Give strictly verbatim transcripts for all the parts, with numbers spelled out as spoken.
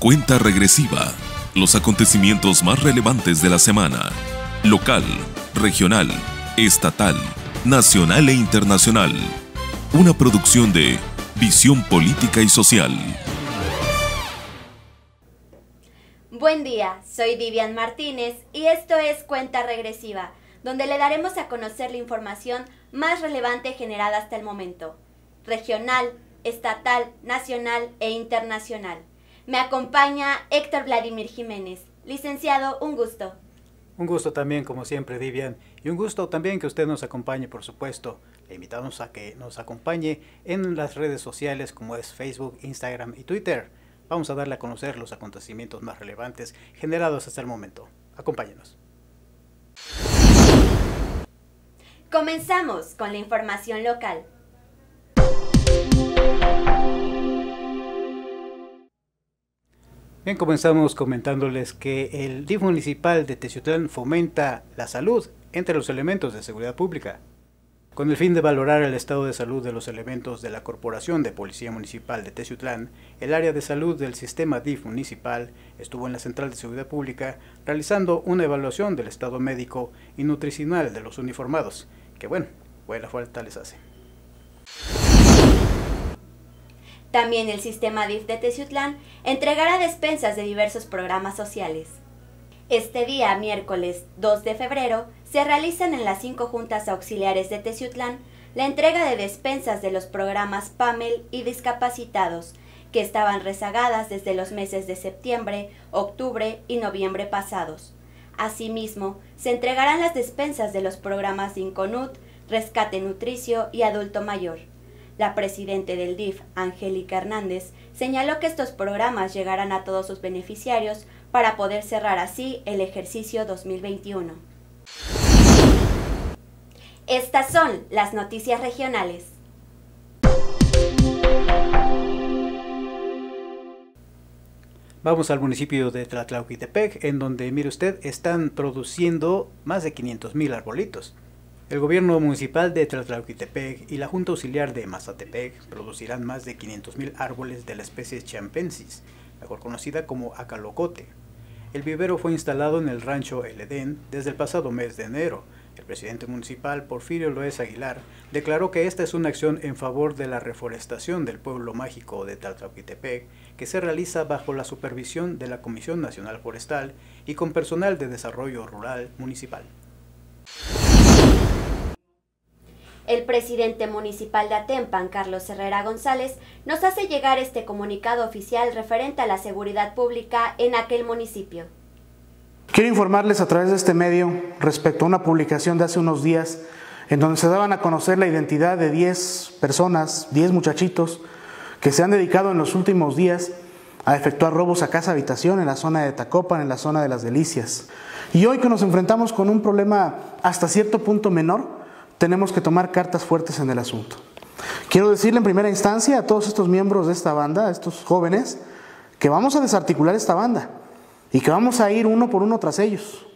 Cuenta regresiva. Los acontecimientos más relevantes de la semana. Local, regional, estatal, nacional e internacional. Una producción de Visión Política y Social. Buen día, soy Vivian Martínez y esto es Cuenta Regresiva, donde le daremos a conocer la información más relevante generada hasta el momento. Regional, estatal, nacional e internacional. Me acompaña Héctor Vladimir Jiménez. Licenciado, un gusto. Un gusto también, como siempre, Vivian. Y un gusto también que usted nos acompañe, por supuesto. Le invitamos a que nos acompañe en las redes sociales como es Facebook, Instagram y Twitter. Vamos a darle a conocer los acontecimientos más relevantes generados hasta el momento. Acompáñenos. Comenzamos con la información local. Bien, comenzamos comentándoles que el D I F municipal de Teciutlán fomenta la salud entre los elementos de seguridad pública. Con el fin de valorar el estado de salud de los elementos de la Corporación de Policía Municipal de Teciutlán, el área de salud del sistema D I F municipal estuvo en la Central de Seguridad Pública realizando una evaluación del estado médico y nutricional de los uniformados, que bueno, buena falta les hace. También el sistema D I F de Teciutlán entregará despensas de diversos programas sociales. Este día, miércoles dos de febrero, se realizan en las cinco juntas auxiliares de Teciutlán la entrega de despensas de los programas P A M E L y discapacitados, que estaban rezagadas desde los meses de septiembre, octubre y noviembre pasados. Asimismo, se entregarán las despensas de los programas de Inconut, Rescate Nutricio y Adulto Mayor. La presidenta del D I F, Angélica Hernández, señaló que estos programas llegarán a todos sus beneficiarios para poder cerrar así el ejercicio dos mil veintiuno. Estas son las noticias regionales. Vamos al municipio de Tlatlauquitepec, en donde, mire usted, están produciendo más de quinientos mil arbolitos. El gobierno municipal de Tlatlauquitepec y la Junta Auxiliar de Mazatepec producirán más de quinientos mil árboles de la especie Chiampensis, mejor conocida como acalocote. El vivero fue instalado en el rancho El Edén desde el pasado mes de enero. El presidente municipal, Porfirio Loez Aguilar, declaró que esta es una acción en favor de la reforestación del pueblo mágico de Tlatlauquitepec, que se realiza bajo la supervisión de la Comisión Nacional Forestal y con personal de desarrollo rural municipal. El presidente municipal de Atempan, Carlos Herrera González, nos hace llegar este comunicado oficial referente a la seguridad pública en aquel municipio. Quiero informarles a través de este medio respecto a una publicación de hace unos días en donde se daban a conocer la identidad de diez personas, diez muchachitos que se han dedicado en los últimos días a efectuar robos a casa habitación en la zona de Tacopan, en la zona de Las Delicias. Y hoy que nos enfrentamos con un problema hasta cierto punto menor, tenemos que tomar cartas fuertes en el asunto. Quiero decirle en primera instancia a todos estos miembros de esta banda, a estos jóvenes, que vamos a desarticular esta banda y que vamos a ir uno por uno tras ellos.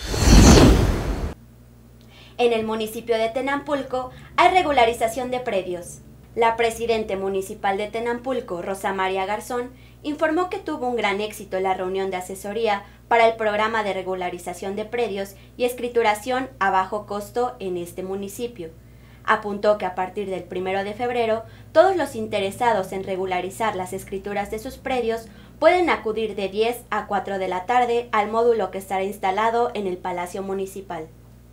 En el municipio de Tenampulco hay regularización de predios. La presidenta municipal de Tenampulco, Rosa María Garzón, informó que tuvo un gran éxito en la reunión de asesoría para el programa de regularización de predios y escrituración a bajo costo en este municipio. Apuntó que a partir del primero de febrero, todos los interesados en regularizar las escrituras de sus predios pueden acudir de diez a cuatro de la tarde al módulo que estará instalado en el Palacio Municipal.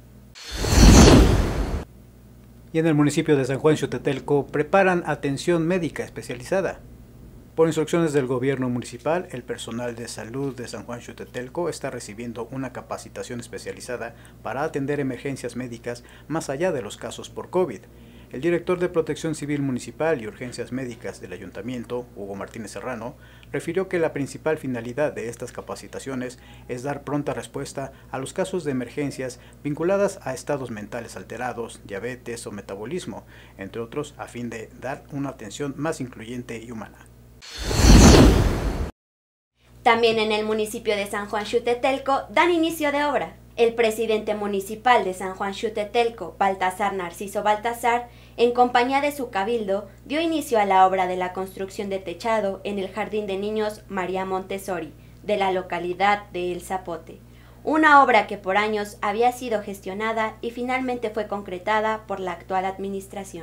Y en el municipio de San Juan Xutetelco preparan atención médica especializada. Por instrucciones del gobierno municipal, el personal de salud de San Juan Xutetelco está recibiendo una capacitación especializada para atender emergencias médicas más allá de los casos por COVID. El director de Protección Civil Municipal y Urgencias Médicas del Ayuntamiento, Hugo Martínez Serrano, refirió que la principal finalidad de estas capacitaciones es dar pronta respuesta a los casos de emergencias vinculadas a estados mentales alterados, diabetes o metabolismo, entre otros, a fin de dar una atención más incluyente y humana. También en el municipio de San Juan Xutetelco dan inicio de obra. El presidente municipal de San Juan Xutetelco, Baltasar Narciso Baltasar, en compañía de su cabildo, dio inicio a la obra de la construcción de techado en el Jardín de Niños María Montessori, de la localidad de El Zapote, una obra que por años había sido gestionada y finalmente fue concretada por la actual administración.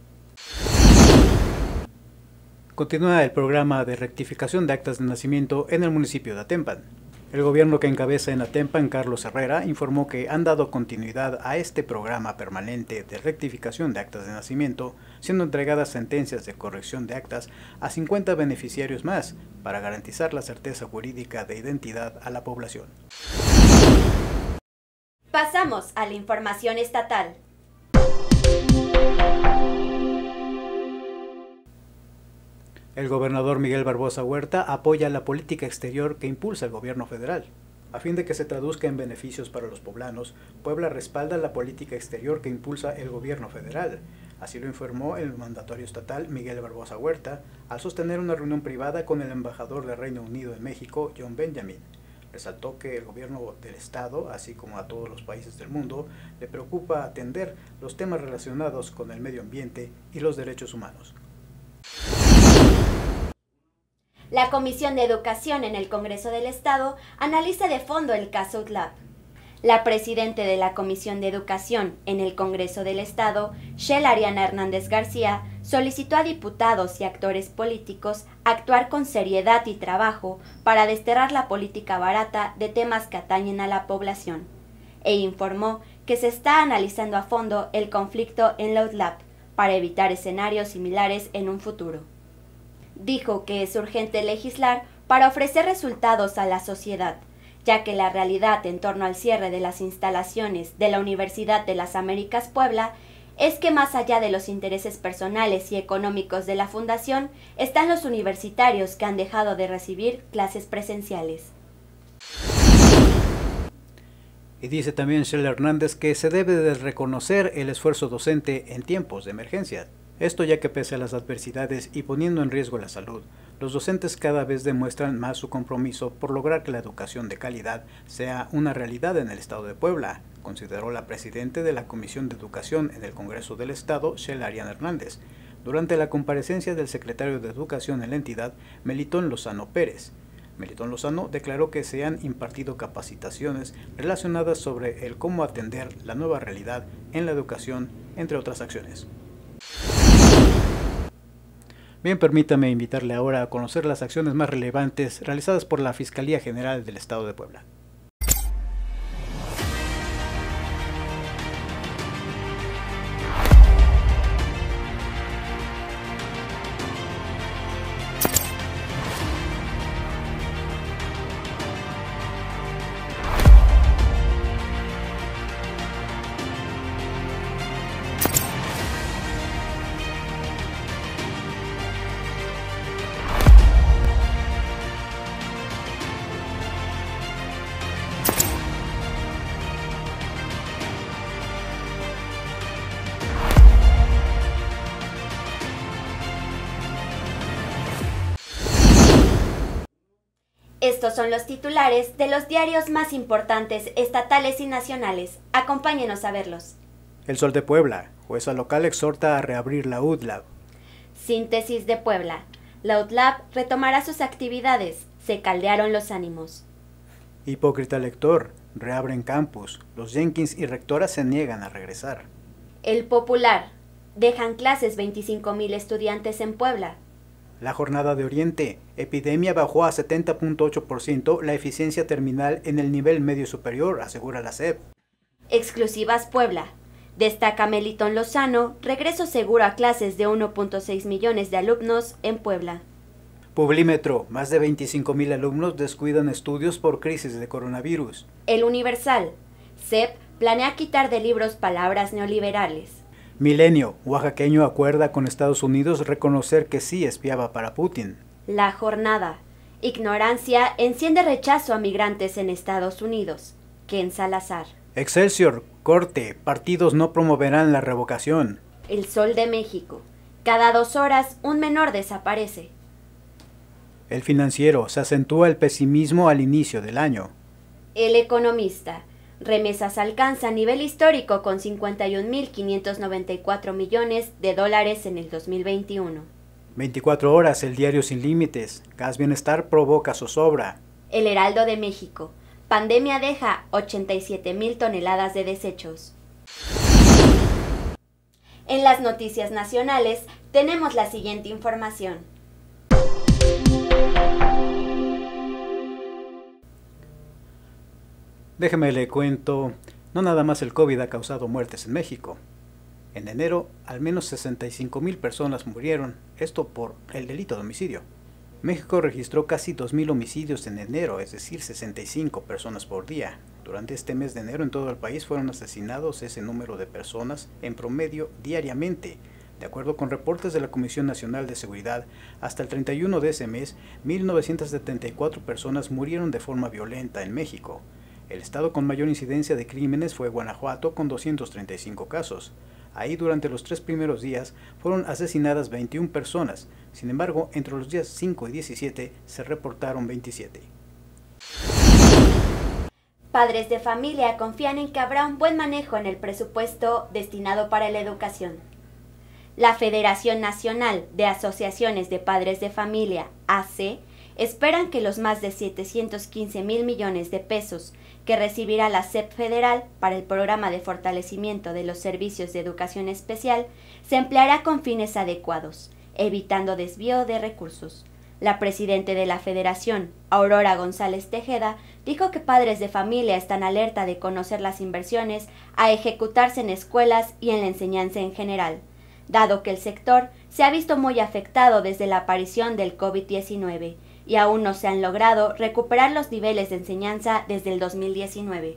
Continúa el programa de rectificación de actas de nacimiento en el municipio de Atempan. El gobierno que encabeza en Atempan, Carlos Herrera, informó que han dado continuidad a este programa permanente de rectificación de actas de nacimiento, siendo entregadas sentencias de corrección de actas a cincuenta beneficiarios más para garantizar la certeza jurídica de identidad a la población. Pasamos a la información estatal. El gobernador Miguel Barbosa Huerta apoya la política exterior que impulsa el gobierno federal. A fin de que se traduzca en beneficios para los poblanos, Puebla respalda la política exterior que impulsa el gobierno federal. Así lo informó el mandatario estatal Miguel Barbosa Huerta al sostener una reunión privada con el embajador del Reino Unido en México, John Benjamin. Resaltó que el gobierno del estado, así como a todos los países del mundo, le preocupa atender los temas relacionados con el medio ambiente y los derechos humanos. La Comisión de Educación en el Congreso del Estado analiza de fondo el caso U T L A B. La presidenta de la Comisión de Educación en el Congreso del Estado, Shell Ariana Hernández García, solicitó a diputados y actores políticos actuar con seriedad y trabajo para desterrar la política barata de temas que atañen a la población, e informó que se está analizando a fondo el conflicto en la U T L A B para evitar escenarios similares en un futuro. Dijo que es urgente legislar para ofrecer resultados a la sociedad, ya que la realidad en torno al cierre de las instalaciones de la Universidad de las Américas Puebla es que más allá de los intereses personales y económicos de la fundación, están los universitarios que han dejado de recibir clases presenciales. Y dice también Shell Hernández que se debe de reconocer el esfuerzo docente en tiempos de emergencia. Esto ya que pese a las adversidades y poniendo en riesgo la salud, los docentes cada vez demuestran más su compromiso por lograr que la educación de calidad sea una realidad en el estado de Puebla, consideró la presidenta de la Comisión de Educación en el Congreso del Estado, Shell Ariana Hernández, durante la comparecencia del secretario de Educación en la entidad, Melitón Lozano Pérez. Melitón Lozano declaró que se han impartido capacitaciones relacionadas sobre el cómo atender la nueva realidad en la educación, entre otras acciones. Bien, permítame invitarle ahora a conocer las acciones más relevantes realizadas por la Fiscalía General del Estado de Puebla. Estos son los titulares de los diarios más importantes estatales y nacionales. Acompáñenos a verlos. El Sol de Puebla. Jueza local exhorta a reabrir la U T L A B. Síntesis de Puebla. La U T L A B retomará sus actividades. Se caldearon los ánimos. Hipócrita lector. Reabren campus. Los Jenkins y rectoras se niegan a regresar. El Popular. Dejan clases veinticinco mil estudiantes en Puebla. La Jornada de Oriente. Epidemia bajó a setenta punto ocho por ciento la eficiencia terminal en el nivel medio superior, asegura la S E P. Exclusivas Puebla. Destaca Melitón Lozano, regreso seguro a clases de uno punto seis millones de alumnos en Puebla. Publímetro. Más de veinticinco mil alumnos descuidan estudios por crisis de coronavirus. El Universal. S E P planea quitar de libros palabras neoliberales. Milenio. Oaxaqueño acuerda con Estados Unidos reconocer que sí espiaba para Putin. La Jornada. Ignorancia enciende rechazo a migrantes en Estados Unidos. Ken Salazar. Excelsior. Corte. Partidos no promoverán la revocación. El Sol de México. Cada dos horas un menor desaparece. El Financiero. Se acentúa el pesimismo al inicio del año. El Economista. Remesas alcanzan nivel histórico con cincuenta y un mil quinientos noventa y cuatro millones de dólares en el dos mil veintiuno. veinticuatro horas, el diario Sin Límites. Gas Bienestar provoca zozobra. El Heraldo de México. Pandemia deja ochenta y siete mil toneladas de desechos. En las noticias nacionales tenemos la siguiente información. Déjeme le cuento, no nada más el COVID ha causado muertes en México. En enero, al menos sesenta y cinco mil personas murieron, esto por el delito de homicidio. México registró casi dos mil homicidios en enero, es decir, sesenta y cinco personas por día. Durante este mes de enero en todo el país fueron asesinados ese número de personas en promedio diariamente. De acuerdo con reportes de la Comisión Nacional de Seguridad, hasta el treinta y uno de ese mes, mil novecientas setenta y cuatro personas murieron de forma violenta en México. El estado con mayor incidencia de crímenes fue Guanajuato, con doscientos treinta y cinco casos. Ahí durante los tres primeros días fueron asesinadas veintiuna personas, sin embargo, entre los días cinco y diecisiete se reportaron veintisiete. Padres de familia confían en que habrá un buen manejo en el presupuesto destinado para la educación. La Federación Nacional de Asociaciones de Padres de Familia, A C, esperan que los más de setecientos quince mil millones de pesos que recibirá la S E P federal para el programa de fortalecimiento de los servicios de educación especial se empleará con fines adecuados, evitando desvío de recursos. La presidenta de la Federación, Aurora González Tejeda, dijo que padres de familia están alerta de conocer las inversiones a ejecutarse en escuelas y en la enseñanza en general, dado que el sector se ha visto muy afectado desde la aparición del COVID diecinueve y aún no se han logrado recuperar los niveles de enseñanza desde el dos mil diecinueve.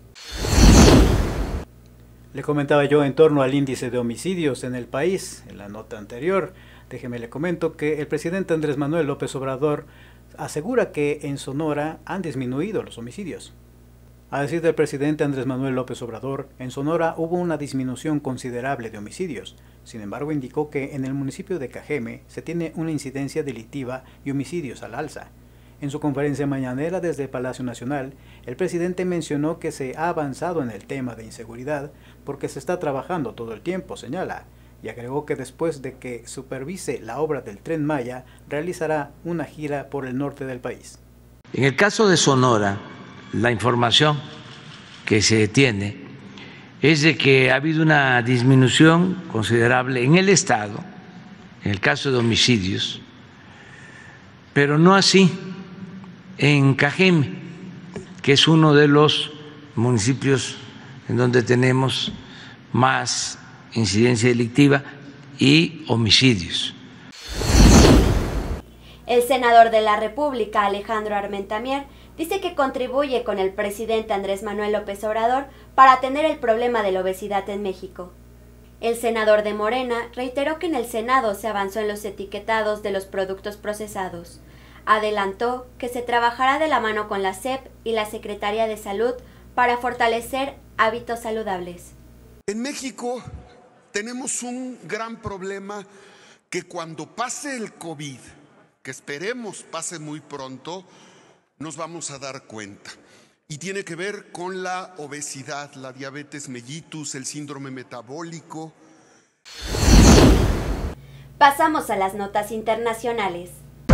Le comentaba yo en torno al índice de homicidios en el país, en la nota anterior. Déjeme le comento que el presidente Andrés Manuel López Obrador asegura que en Sonora han disminuido los homicidios. A decir del presidente Andrés Manuel López Obrador, en Sonora hubo una disminución considerable de homicidios. Sin embargo, indicó que en el municipio de Cajeme se tiene una incidencia delictiva y homicidios al alza. En su conferencia mañanera desde el Palacio Nacional, el presidente mencionó que se ha avanzado en el tema de inseguridad porque se está trabajando todo el tiempo, señala, y agregó que después de que supervise la obra del Tren Maya, realizará una gira por el norte del país. En el caso de Sonora, la información que se tiene es de que ha habido una disminución considerable en el estado, en el caso de homicidios, pero no así en Cajeme, que es uno de los municipios en donde tenemos más incidencia delictiva y homicidios. El senador de la República, Alejandro Armentamier, dice que contribuye con el presidente Andrés Manuel López Obrador para atender el problema de la obesidad en México. El senador de Morena reiteró que en el Senado se avanzó en los etiquetados de los productos procesados. Adelantó que se trabajará de la mano con la S E P y la Secretaría de Salud para fortalecer hábitos saludables. En México tenemos un gran problema que cuando pase el COVID, que esperemos pase muy pronto, nos vamos a dar cuenta. Y tiene que ver con la obesidad, la diabetes mellitus, el síndrome metabólico. Pasamos a las notas internacionales.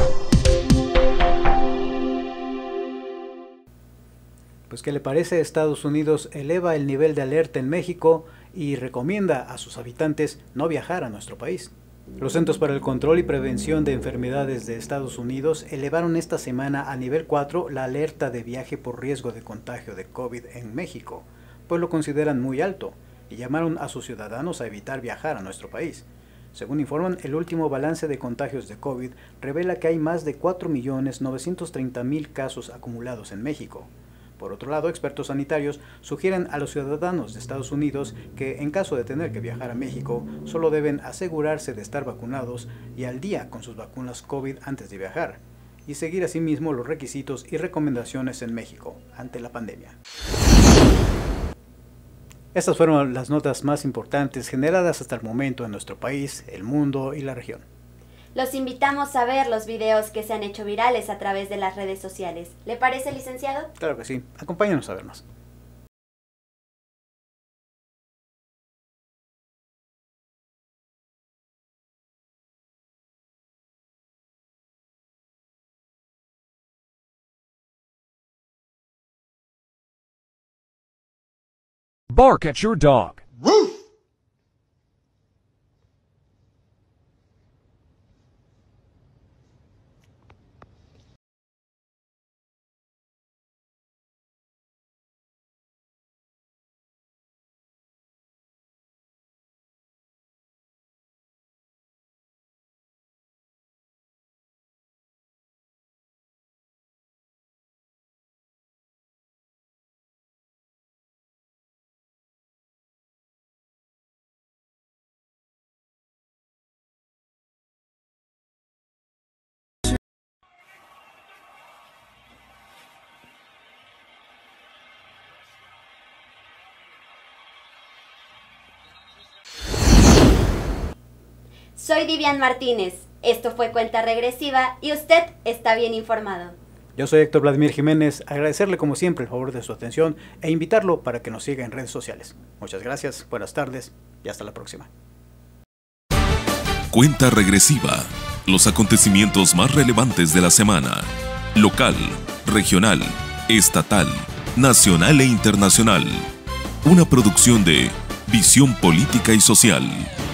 Pues, ¿qué le parece? Estados Unidos eleva el nivel de alerta en México y recomienda a sus habitantes no viajar a nuestro país. Los Centros para el Control y Prevención de Enfermedades de Estados Unidos elevaron esta semana a nivel cuatro la alerta de viaje por riesgo de contagio de COVID en México, pues lo consideran muy alto y llamaron a sus ciudadanos a evitar viajar a nuestro país. Según informan, el último balance de contagios de COVID revela que hay más de cuatro millones novecientos treinta mil casos acumulados en México. Por otro lado, expertos sanitarios sugieren a los ciudadanos de Estados Unidos que, en caso de tener que viajar a México, solo deben asegurarse de estar vacunados y al día con sus vacunas COVID antes de viajar, y seguir asimismo los requisitos y recomendaciones en México ante la pandemia. Estas fueron las notas más importantes generadas hasta el momento en nuestro país, el mundo y la región. Los invitamos a ver los videos que se han hecho virales a través de las redes sociales. ¿Le parece, licenciado? Claro que sí. Acompáñanos a ver más. Bark at your dog. Soy Vivian Martínez, esto fue Cuenta Regresiva y usted está bien informado. Yo soy Héctor Vladimir Jiménez, agradecerle como siempre el favor de su atención e invitarlo para que nos siga en redes sociales. Muchas gracias, buenas tardes y hasta la próxima. Cuenta Regresiva, los acontecimientos más relevantes de la semana, local, regional, estatal, nacional e internacional. Una producción de Visión Política y Social.